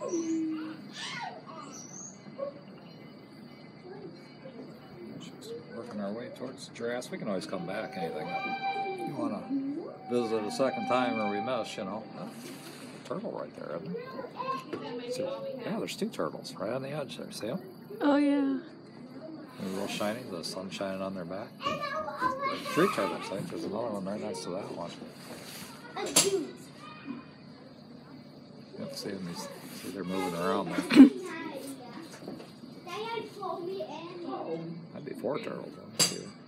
Working our way towards the giraffes. We can always come back. Anything that you want to visit a second time or we miss, you know. Oh, turtle right there, isn't there? So, yeah, there's two turtles right on the edge there. See them? Oh, yeah. They're real shiny. The sun shining on their back. Three turtles. I think there's another one right next to that one. Yep, see them. See they're moving around there. That'd be four turtles.